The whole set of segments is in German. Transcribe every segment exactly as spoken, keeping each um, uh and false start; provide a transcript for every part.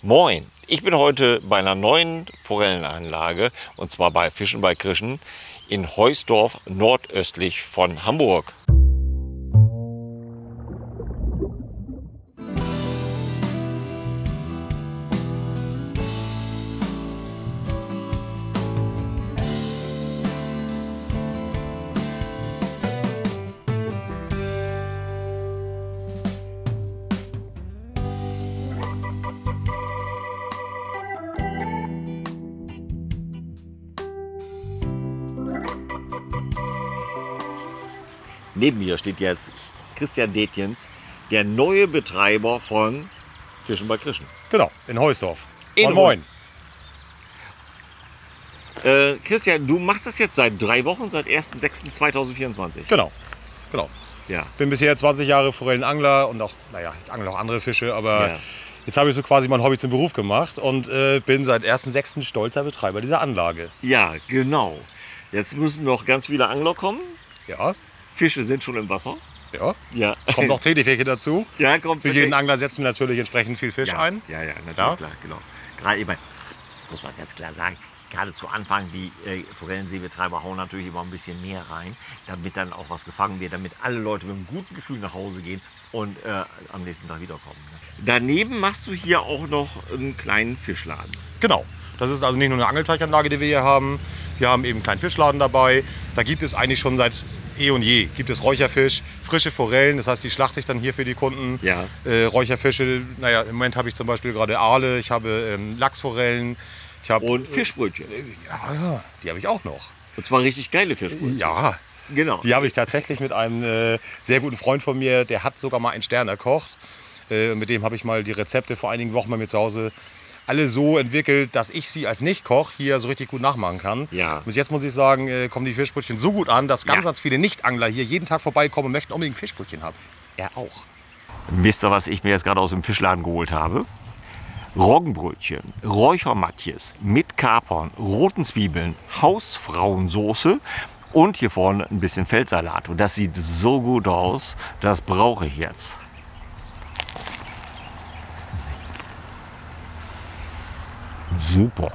Moin, ich bin heute bei einer neuen Forellenanlage und zwar bei Fischen bei Krischen in Heusdorf nordöstlich von Hamburg. Neben mir steht jetzt Christian Detjens, der neue Betreiber von Fischen bei Krischen. Genau, in Heusdorf. In Moin, moin. Äh, Christian, du machst das jetzt seit drei Wochen, seit ersten sechsten zweitausendvierundzwanzig. Genau, genau. Ja. Bin bisher zwanzig Jahre Forellenangler und auch, naja, ich angle auch andere Fische, aber Ja. jetzt habe ich so quasi mein Hobby zum Beruf gemacht und äh, bin seit ersten sechsten stolzer Betreiber dieser Anlage. Ja, genau. Jetzt müssen noch ganz viele Angler kommen. Ja, Fische sind schon im Wasser. ja. Ja. Kommt noch Teddyfische dazu. Ja, kommt Für jeden Angler setzen wir natürlich entsprechend viel Fisch ja, ein. Ja, ja, natürlich, Ja. klar, genau. Gerade eben, muss man ganz klar sagen, gerade zu Anfang, die äh, Forellenseebetreiber hauen natürlich immer ein bisschen mehr rein, damit dann auch was gefangen wird, damit alle Leute mit einem guten Gefühl nach Hause gehen und äh, am nächsten Tag wiederkommen. Ne? Daneben machst du hier auch noch einen kleinen Fischladen. Genau. Das ist also nicht nur eine Angelteichanlage, die wir hier haben. Wir haben eben einen kleinen Fischladen dabei. Da gibt es eigentlich schon seit eh und je. Gibt es Räucherfisch, frische Forellen, das heißt, die schlachte ich dann hier für die Kunden. Ja. Äh, Räucherfische, naja, im Moment habe ich zum Beispiel gerade Aale, ich habe ähm, Lachsforellen. Ich habe, Und Fischbrötchen. ja, ja, die habe ich auch noch. Und zwar richtig geile Fischbrötchen. Ja, Genau. die habe ich tatsächlich mit einem äh, sehr guten Freund von mir, der hat sogar mal einen Stern erkocht. Äh, mit dem habe ich mal die Rezepte vor einigen Wochen bei mir zu Hause alle so entwickelt, dass ich sie als Nicht-Koch hier so richtig gut nachmachen kann. Ja. Bis jetzt muss ich sagen, äh, kommen die Fischbrötchen so gut an, dass ganz, Ja. ganz viele Nicht-Angler hier jeden Tag vorbeikommen und möchten unbedingt Fischbrötchen haben. Er auch. Wisst ihr, was ich mir jetzt gerade aus dem Fischladen geholt habe? Roggenbrötchen, Räuchermatjes mit Kapern, roten Zwiebeln, Hausfrauensoße und hier vorne ein bisschen Feldsalat. Und das sieht so gut aus, das brauche ich jetzt. Super.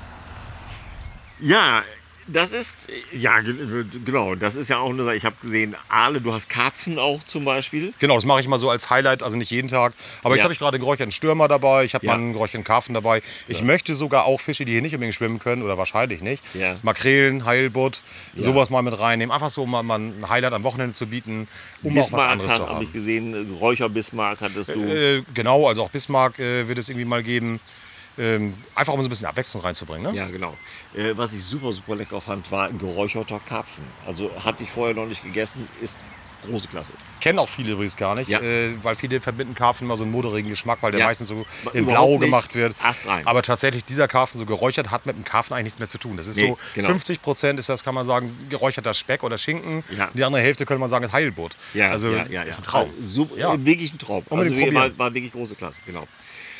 Ja, das ist, ja genau, das ist ja auch eine Sache. Ich habe gesehen, Aale, du hast Karpfen auch zum Beispiel. Genau, das mache ich mal so als Highlight, also nicht jeden Tag. Aber Ja. jetzt habe ich gerade einen geräucherten Stürmer dabei, ich habe Ja. mal einen geräucherten Karpfen dabei. Ich möchte sogar auch Fische, die hier nicht unbedingt schwimmen können oder wahrscheinlich nicht. Ja. Makrelen, Heilbutt, Ja. sowas mal mit reinnehmen. Einfach so mal, mal ein Highlight am Wochenende zu bieten, um auch was Bismarck anderes zu habe haben. ich gesehen, Räucherbismarck hattest du. Äh, genau, also auch Bismarck äh, wird es irgendwie mal geben. Ähm, einfach um so ein bisschen Abwechslung reinzubringen. Ne? Ja, genau. Äh, was ich super, super lecker fand, war ein geräucherter Karpfen. Also hatte ich vorher noch nicht gegessen, ist große Klasse. Kennen auch viele übrigens gar nicht, Ja. äh, weil viele verbinden Karpfen mal so einen moderigen Geschmack, weil der Ja. meistens so Überhaupt in Blau nicht. gemacht wird. Ast rein. Aber tatsächlich, dieser Karpfen so geräuchert hat mit dem Karpfen eigentlich nichts mehr zu tun. Das ist Nee, so, genau. fünfzig Prozent ist das, kann man sagen, geräucherter Speck oder Schinken. Ja. Die andere Hälfte könnte man sagen, ist Heilbutt. Ja, also ja, ja, ist ja. ein Traum. Also, super, Ja. Wirklich ein Traum. Unbedingt also war, probieren. war wirklich große Klasse, genau.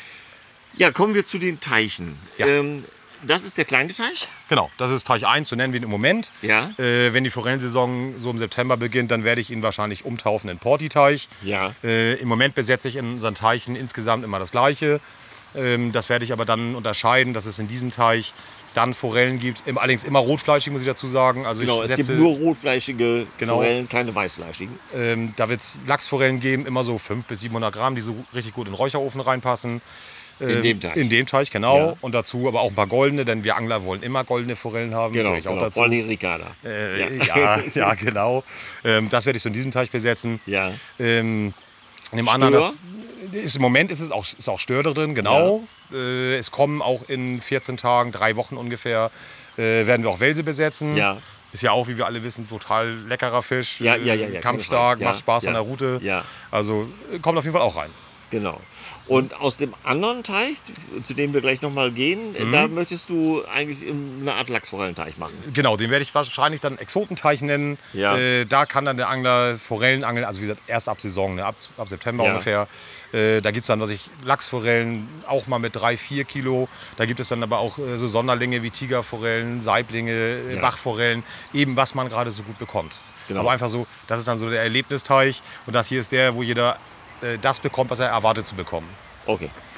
Ja, kommen wir zu den Teichen. Ja. Ähm, das ist der kleine Teich. Genau, das ist Teich eins, so nennen wir ihn im Moment. Ja. Äh, wenn die Forellensaison so im September beginnt, dann werde ich ihn wahrscheinlich umtaufen in Porti-Teich. Ja. Äh, Im Moment besetze ich in unseren Teichen insgesamt immer das Gleiche. Ähm, das werde ich aber dann unterscheiden, dass es in diesem Teich dann Forellen gibt. Im, allerdings immer rotfleischig, muss ich dazu sagen. Also Genau, ich es setze, gibt nur rotfleischige Genau. Forellen, keine weißfleischigen. ähm, da wird es Lachsforellen geben, immer so fünfhundert bis siebenhundert Gramm, die so richtig gut in den Räucherofen reinpassen. In dem Teich. In dem Teich, genau. Ja. Und dazu aber auch ein paar goldene, denn wir Angler wollen immer goldene Forellen haben. Genau, Gehöre ich auch genau. dazu. Vor allem die Ricarda. Äh, ja. ja, genau. Ähm, das werde ich so in diesem Teich besetzen. Ja. Ähm, in dem Stör? anderen das ist, im Moment ist es auch, ist auch Stör da drin, genau. Äh, es kommen auch in vierzehn Tagen, drei Wochen ungefähr, äh, werden wir auch Welse besetzen. Ja. Ist ja auch, wie wir alle wissen, total leckerer Fisch. Ja, ja, ja, ja, äh, keine kampfstark, Frage. Ja, macht Spaß ja, an der Route. ja. Also äh, kommt auf jeden Fall auch rein. Genau. Und aus dem anderen Teich, zu dem wir gleich nochmal gehen, Mhm. da möchtest du eigentlich eine Art Lachsforellenteich machen. Genau, den werde ich wahrscheinlich dann Exotenteich nennen. Ja. Äh, da kann dann der Angler Forellen angeln, also wie gesagt, erst ab Saison, ne? ab, ab September Ja. ungefähr. Äh, da gibt es dann, was ich, Lachsforellen, auch mal mit drei, vier Kilo. Da gibt es dann aber auch äh, so Sonderlinge wie Tigerforellen, Saiblinge, äh, Ja. Bachforellen, eben was man gerade so gut bekommt. Genau. Aber einfach so, das ist dann so der Erlebnisteich und das hier ist der, wo jeder äh, das bekommt, was er erwartet zu bekommen. Okay.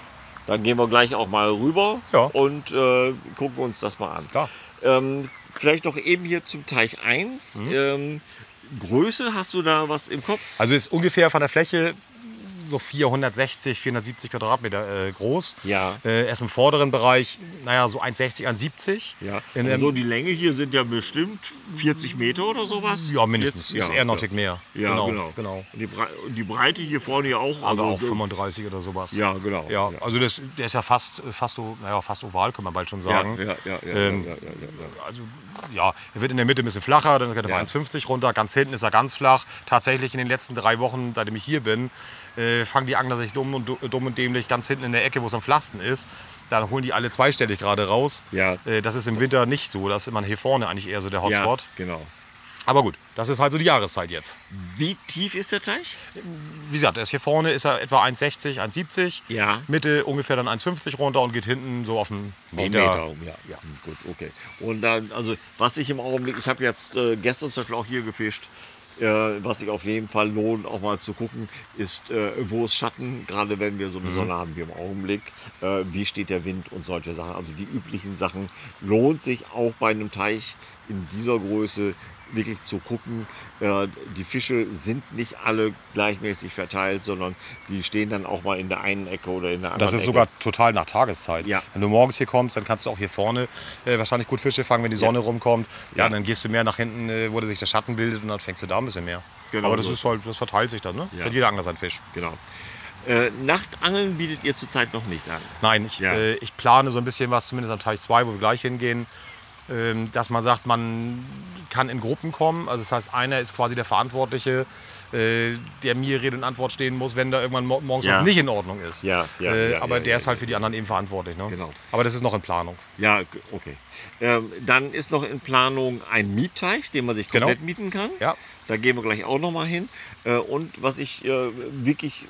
Dann gehen wir gleich auch mal rüber Ja. und äh, gucken uns das mal an. Klar. Ähm, vielleicht noch eben hier zum Teich eins. Mhm. Ähm, Größe, hast du da was im Kopf? Also ist ungefähr von der Fläche so vierhundertsechzig, vierhundertsiebzig Quadratmeter äh, groß. Ja. Äh, er ist im vorderen Bereich, naja, so eins Sechzig, eins siebzig. Ja. In Also dem, die Länge hier sind ja bestimmt vierzig Meter oder sowas. ja, mindestens. Jetzt, ist eher noch ein Tick mehr. Ja, genau. genau. genau. Und die, Brei und die Breite hier vorne ja auch. Aber auch so- fünfunddreißig oder sowas. Ja, genau. Ja, also das, der ist ja fast, fast, o- naja, fast oval, kann man bald schon Ja, sagen. ja, ja, ja, Ähm, ja, ja, ja, ja. Also ja, er wird in der Mitte ein bisschen flacher, dann geht er auf Ja. eins fünfzig runter, ganz hinten ist er ganz flach. Tatsächlich in den letzten drei Wochen, seitdem ich hier bin, äh, fangen die Angler sich dumm und, du- dumm und dämlich ganz hinten in der Ecke, wo es am flachsten ist. Dann holen die alle zweistellig gerade raus. Ja. Äh, das ist im Winter nicht so, das ist immer hier vorne eigentlich eher so der Ja, Hotspot. genau. Aber gut, das ist halt so die Jahreszeit jetzt. Wie tief ist der Teich? Wie gesagt, er ist hier vorne ist er etwa eins Sechzig, eins siebzig. Ja. Mitte ungefähr dann eins fünfzig runter und geht hinten so auf einen Meter. Meter um, ja. ja. Gut, okay. Und dann, also was ich im Augenblick, ich habe jetzt äh, gestern zum Beispiel auch hier gefischt, äh, was sich auf jeden Fall lohnt, auch mal zu gucken, ist, äh, wo ist Schatten, gerade wenn wir so eine Sonne haben wie im Augenblick, äh, wie steht der Wind und solche Sachen. Also die üblichen Sachen lohnt sich auch bei einem Teich in dieser Größe wirklich zu gucken. Äh, die Fische sind nicht alle gleichmäßig verteilt, sondern die stehen dann auch mal in der einen Ecke oder in der anderen Das ist Ecke. sogar total nach Tageszeit. Ja. Wenn du morgens hier kommst, dann kannst du auch hier vorne äh, wahrscheinlich gut Fische fangen, wenn die Sonne rumkommt. Ja, Ja. dann gehst du mehr nach hinten, äh, wo sich der Schatten bildet und dann fängst du da ein bisschen mehr. Genau, Aber das so ist ist halt, das verteilt sich dann, ne? Ja. Hat jeder Angler seinen Fisch. Genau. Äh, Nachtangeln bietet ihr zurzeit noch nicht an. Nein, ich, Ja. äh, ich plane so ein bisschen was, zumindest am Teich zwei, wo wir gleich hingehen, ähm, dass man sagt, man kann in Gruppen kommen. Also das heißt, einer ist quasi der Verantwortliche, äh, der mir Rede und Antwort stehen muss, wenn da irgendwann mo- morgens Ja. was nicht in Ordnung ist. Ja, ja, äh, ja, aber ja, der ja, ist halt ja. für die anderen eben verantwortlich. Ne? Genau. Aber das ist noch in Planung. Ja, g- okay. Ähm, dann ist noch in Planung ein Mietteich, den man sich Genau. komplett mieten kann. Ja. Da gehen wir gleich auch noch mal hin. Äh, und was ich äh, wirklich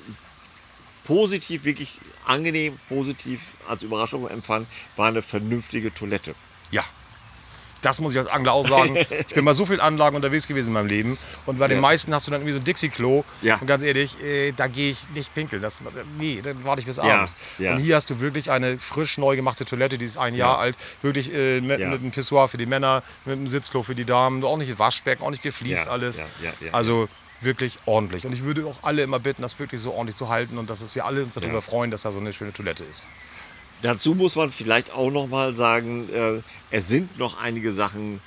positiv, wirklich angenehm, positiv als Überraschung empfand, war eine vernünftige Toilette. Ja. Das muss ich als Angler auch sagen. Ich bin bei so vielen Anlagen unterwegs gewesen in meinem Leben. Und bei den Ja. meisten hast du dann irgendwie so ein Dixie-Klo. Ja. Und ganz ehrlich, äh, da gehe ich nicht pinkeln. Das, nee, dann warte ich bis Ja, abends. ja. Und hier hast du wirklich eine frisch neu gemachte Toilette, die ist ein Jahr alt. Wirklich äh, mit, Ja. mit einem Pissoir für die Männer, mit einem Sitzklo für die Damen. Auch nicht Waschbecken, auch nicht gefliest Ja, alles. ja, ja, ja, also wirklich ordentlich. Und ich würde auch alle immer bitten, das wirklich so ordentlich zu halten. Und dass es wir alle uns darüber Ja. freuen, dass da so eine schöne Toilette ist. Dazu muss man vielleicht auch noch mal sagen, äh, es sind noch einige Sachen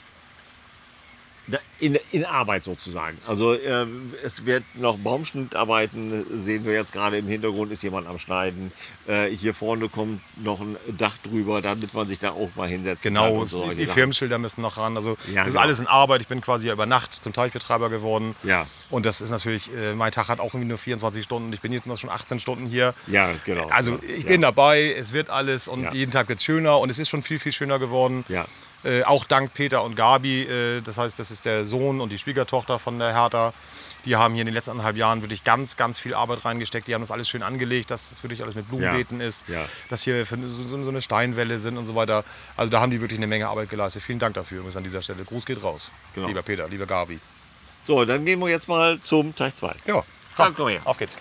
da- in, in Arbeit sozusagen. Also äh, es wird noch Baumschnittarbeiten, sehen wir jetzt gerade im Hintergrund, ist jemand am Schneiden. Äh, hier vorne kommt noch ein Dach drüber, damit man sich da auch mal hinsetzen kann. Genau, und solche die Sachen. Firmenschilder müssen noch ran. Also Ja, das ist genau. alles in Arbeit. Ich bin quasi über Nacht zum Teichbetreiber geworden. Ja. Und das ist natürlich, äh, mein Tag hat auch irgendwie nur vierundzwanzig Stunden. Ich bin jetzt immer schon achtzehn Stunden hier. Ja, genau. Also ja, ich ja. bin dabei, es wird alles und Ja. jeden Tag wird es schöner und es ist schon viel, viel schöner geworden. Ja. Äh, auch dank Peter und Gabi, äh, das heißt, das ist der Sohn und die Schwiegertochter von der Hertha. Die haben hier in den letzten anderthalb Jahren wirklich ganz, ganz viel Arbeit reingesteckt. Die haben das alles schön angelegt, dass es wirklich alles mit Blumenbeeten ist, Ja. dass hier für so, so eine Steinwelle sind und so weiter. Also da haben die wirklich eine Menge Arbeit geleistet. Vielen Dank dafür übrigens an dieser Stelle. Gruß geht raus. Genau. Lieber Peter, lieber Gabi. So, dann gehen wir jetzt mal zum Teich zwei. Ja, Komm, komm her. auf geht's.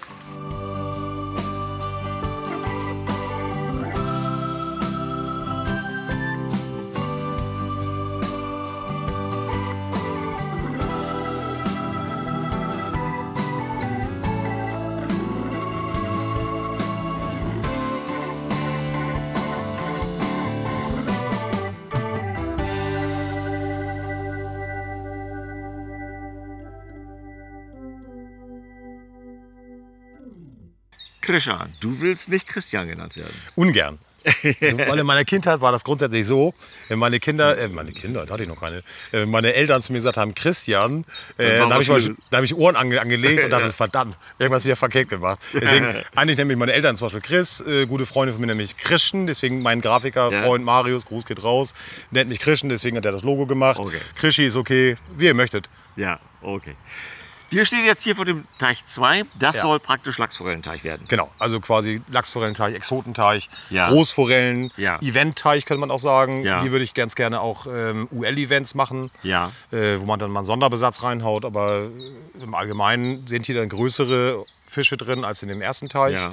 Krischa, du willst nicht Christian genannt werden. Ungern. Also, weil in meiner Kindheit war das grundsätzlich so, wenn meine Kinder, äh, meine Kinder, da hatte ich noch keine, äh, meine Eltern zu mir gesagt haben, Christian, äh, Dann da habe ich, war mal- was da hab ich Ohren ange, angelegt und dachte, verdammt, irgendwas wieder verkehrt gemacht. Deswegen, eigentlich nenne ich meine Eltern zum Beispiel Chris, äh, gute Freunde von mir nämlich Christian, deswegen mein Grafikerfreund Marius, Gruß geht raus, nennt mich Christian, deswegen hat er das Logo gemacht. Okay. Krischi ist okay, wie ihr möchtet. Ja, okay. Wir stehen jetzt hier vor dem Teich zwei. Das Ja. soll praktisch Lachsforellenteich werden. Genau, also quasi Lachsforellenteich, Exotenteich, Ja. Großforellen, Ja. Eventteich könnte man auch sagen. Ja. Hier würde ich ganz gerne auch ähm, U L-Events machen, Ja. äh, wo man dann mal einen Sonderbesatz reinhaut. Aber äh, im Allgemeinen sind hier dann größere Fische drin als in dem ersten Teich. Ja.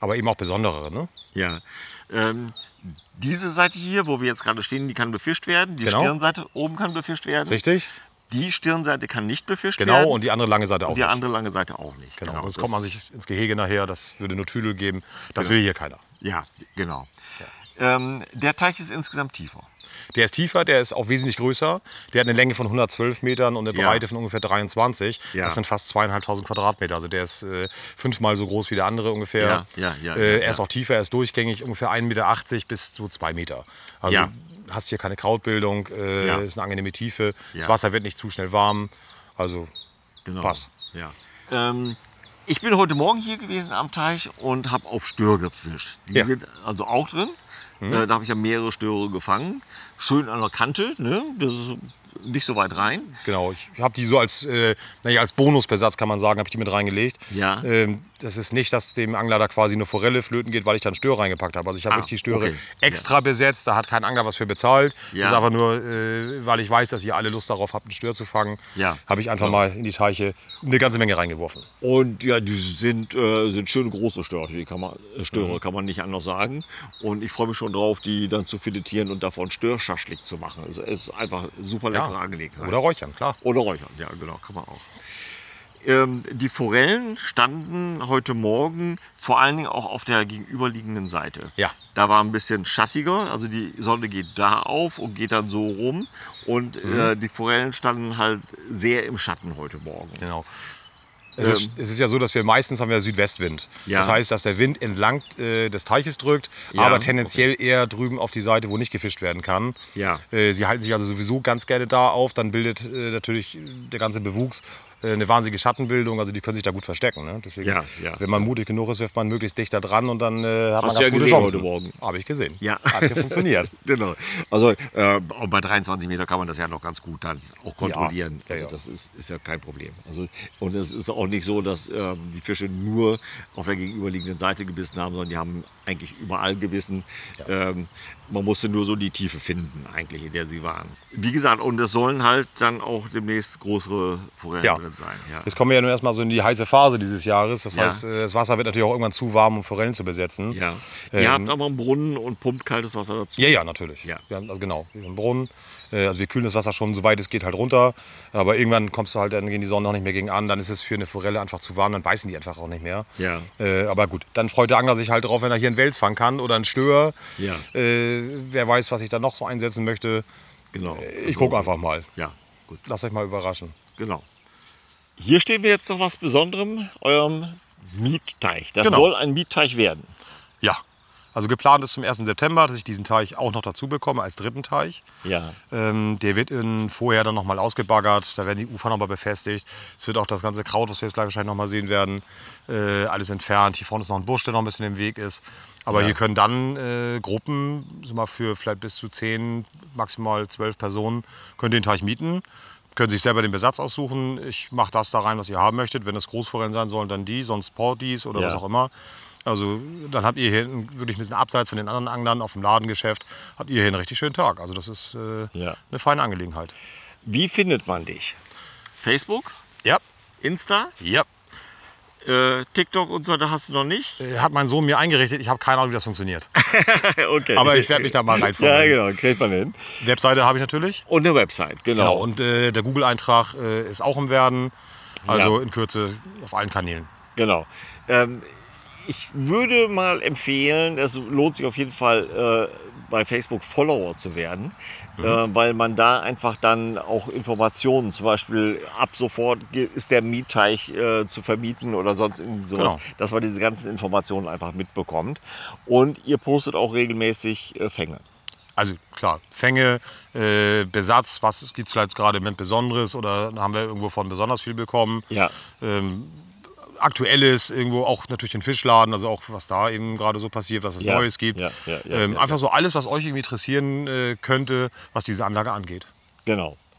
aber eben auch besondere. Ne? Ja. Ähm, diese Seite hier, wo wir jetzt gerade stehen, die kann befischt werden. Die Genau. Stirnseite oben kann befischt werden. Richtig? Die Stirnseite kann nicht befischt Genau, werden. und die andere lange Seite auch Und die nicht. andere lange Seite auch nicht. Genau, Genau, sonst das- kommt man sich ins Gehege nachher, das würde nur Tüdel geben. Das Genau. will hier keiner. Ja, genau. Ähm, der Teich ist insgesamt tiefer. Der ist tiefer, der ist auch wesentlich größer. Der hat eine Länge von hundertzwölf Metern und eine Ja. Breite von ungefähr dreiundzwanzig. Ja. Das sind fast zweieinhalbtausend Quadratmeter. Also der ist äh, fünfmal so groß wie der andere ungefähr. Ja, ja, ja, äh, ja, er ist ja. auch tiefer, er ist durchgängig, ungefähr ein Meter achtzig bis zu zwei Meter. Also Ja. hast hier keine Krautbildung, äh, Ja. ist eine angenehme Tiefe. Das Ja. Wasser wird nicht zu schnell warm. Also Genau. passt. Ja. Ähm, ich bin heute Morgen hier gewesen am Teich und habe auf Stör gefischt. Die Ja. sind also auch drin. Äh, da habe ich ja mehrere Störe gefangen. Schön an der Kante, ne? Das ist nicht so weit rein. Genau, ich habe die so als, äh, naja, als Bonusbesatz, kann man sagen, habe ich die mit reingelegt. Ja. Ähm, das ist nicht, dass dem Angler da quasi eine Forelle flöten geht, weil ich da einen Stör reingepackt habe. Also ich habe Ah, wirklich die Störe okay. extra besetzt, da hat kein Angler was für bezahlt. Ja. Das ist einfach nur, äh, weil ich weiß, dass ihr alle Lust darauf habt, einen Stör zu fangen, Ja. habe ich einfach Ja. mal in die Teiche eine ganze Menge reingeworfen. Und ja, die sind, äh, sind schöne große Störche, die kann man, äh, Störe, kann man nicht anders sagen. Und ich freue mich schon drauf, die dann zu filetieren und davon Störschaschlik zu machen. Also es ist einfach super leckere Angelegenheit. Oder räuchern, klar. Oder räuchern, ja genau, kann man auch. Ähm, die Forellen standen heute Morgen vor allen Dingen auch auf der gegenüberliegenden Seite. Ja. Da war ein bisschen schattiger, also die Sonne geht da auf und geht dann so rum. Und Mhm. äh, die Forellen standen halt sehr im Schatten heute Morgen. Genau. Es, ist, es ist ja so, dass wir meistens haben wir Südwestwind. Ja. Das heißt, dass der Wind entlang äh, des Teiches drückt, Ja, aber tendenziell eher drüben auf die Seite, wo nicht gefischt werden kann. Ja. Äh, sie halten sich also sowieso ganz gerne da auf. Dann bildet äh, natürlich der ganze Bewuchs äh, eine wahnsinnige Schattenbildung. Also die können sich da gut verstecken. Ne? Deswegen, Ja, ja. wenn man mutig genug ist, wirft man möglichst dicht da dran und dann äh, hat Hast man du ja ganz gute gesehen Chancen. heute Morgen. Habe ich gesehen. Ja. Hat ja funktioniert. Genau. Also äh, auch bei dreiundzwanzig Meter kann man das ja noch ganz gut dann auch kontrollieren. Ja, ja, also ja. das ist, ist ja kein Problem. Also, und es ist auch nicht so, dass ähm, die Fische nur auf der gegenüberliegenden Seite gebissen haben, sondern die haben eigentlich überall gebissen. Ähm, man musste nur so die Tiefe finden, eigentlich, in der sie waren. Wie gesagt, und es sollen halt dann auch demnächst größere Forellen Ja. drin sein. Ja. Jetzt kommen wir ja nun erstmal so in die heiße Phase dieses Jahres. Das Ja. heißt, äh, das Wasser wird natürlich auch irgendwann zu warm, um Forellen zu besetzen. Ja. Ähm, Ihr habt aber einen Brunnen und pumpt kaltes Wasser dazu. Ja, ja, natürlich. Ja. Wir haben, also genau, wir haben einen Brunnen. Äh, Also wir kühlen das Wasser schon, soweit es geht, halt runter. Aber irgendwann kommst du halt, dann gehen die Sonne auch nicht mehr gegen an. Dann ist es für eine Forelle einfach zu warm, dann beißen die einfach auch nicht mehr. Ja. Äh, aber gut, dann freut der Angler sich halt drauf, wenn er hier einen Wels fangen kann oder einen Stör. Ja. Äh, wer weiß, was ich da noch so einsetzen möchte. Genau. Ich gucke einfach mal. Ja, gut. Lasst euch mal überraschen. Genau. Hier stehen wir jetzt noch was Besonderem, eurem Mietteich. Das Genau. soll ein Mietteich werden. Ja. Also geplant ist zum ersten September, dass ich diesen Teich auch noch dazu bekomme als dritten Teich. Ja. Ähm, der wird in, vorher dann nochmal ausgebaggert, da werden die Ufer nochmal befestigt. Es wird auch das ganze Kraut, was wir jetzt gleich wahrscheinlich nochmal sehen werden, äh, alles entfernt. Hier vorne ist noch ein Busch, der noch ein bisschen im Weg ist. Aber Ja. hier können dann äh, Gruppen, so mal für vielleicht bis zu zehn, maximal zwölf Personen, können den Teich mieten. Können sich selber den Besatz aussuchen. Ich mache das da rein, was ihr haben möchtet. Wenn es Großforellen sein sollen, dann die, sonst Porties oder Ja. was auch immer. Also dann habt ihr hier wirklich ein bisschen abseits von den anderen Anglern auf dem Ladengeschäft, habt ihr hier einen richtig schönen Tag. Also das ist äh, Ja. eine feine Angelegenheit. Wie findet man dich? Facebook, Ja, Insta, ja. äh, TikTok und so, da hast du noch nicht. Äh, Hat mein Sohn mir eingerichtet. Ich habe keine Ahnung, wie das funktioniert. Okay. Aber ich werde mich da mal Ja, reinfahren. genau, kriegt man hin. Webseite habe ich natürlich. Und eine Website, genau. Genau. Und äh, der Google-Eintrag äh, ist auch im Werden. Also Ja. in Kürze auf allen Kanälen. Genau. Ähm, ich würde mal empfehlen, es lohnt sich auf jeden Fall äh, bei Facebook Follower zu werden, Mhm. äh, weil man da einfach dann auch Informationen, zum Beispiel ab sofort ge- ist der Mietteich äh, zu vermieten oder sonst irgendwie sowas, Genau. dass man diese ganzen Informationen einfach mitbekommt. Und ihr postet auch regelmäßig äh, Fänge. Also klar, Fänge, äh, Besatz, was gibt es vielleicht gerade im Moment Besonderes oder haben wir irgendwo von besonders viel bekommen. Ja. Ähm, Aktuelles, irgendwo auch natürlich den Fischladen, also auch was da eben gerade so passiert, was es Ja, Neues gibt. ja, ja, ja, ähm, ja, einfach so alles, was euch irgendwie interessieren äh, könnte, was diese Anlage angeht. Genau.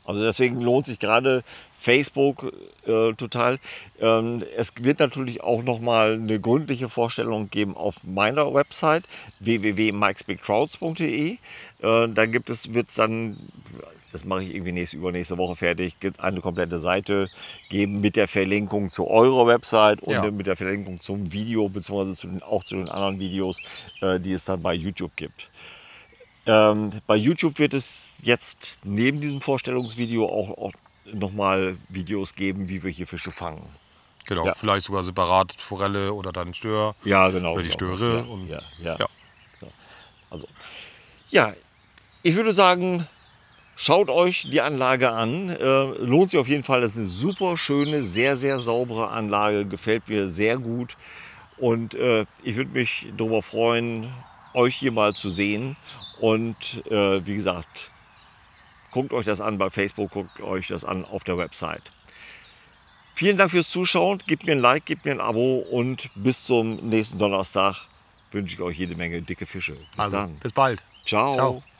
Also deswegen lohnt sich gerade Facebook äh, total. Ähm, es wird natürlich auch noch mal eine gründliche Vorstellung geben auf meiner Website w w w punkt mikes big crowds punkt d e. Äh, da gibt es, wird es dann, das mache ich irgendwie nächste, übernächste Woche fertig, eine komplette Seite geben mit der Verlinkung zu eurer Website und Ja. mit der Verlinkung zum Video, beziehungsweise zu den, auch zu den anderen Videos, äh, die es dann bei YouTube gibt. Ähm, bei YouTube wird es jetzt neben diesem Vorstellungsvideo auch, auch nochmal Videos geben, wie wir hier Fische fangen. Genau, Ja. vielleicht sogar separat Forelle oder dann Stör. Ja, genau. Oder die genau. Störe. Ja, und, ja, ja. ja. Also, ja, ich würde sagen, schaut euch die Anlage an. Äh, lohnt sich auf jeden Fall. Das ist eine super schöne, sehr, sehr saubere Anlage. Gefällt mir sehr gut. Und äh, ich würde mich darüber freuen, euch hier mal zu sehen. Und äh, wie gesagt, guckt euch das an bei Facebook, guckt euch das an auf der Website. Vielen Dank fürs Zuschauen. Gebt mir ein Like, gebt mir ein Abo und bis zum nächsten Donnerstag wünsche ich euch jede Menge dicke Fische. Bis Also, dann. bis bald. Ciao. Ciao.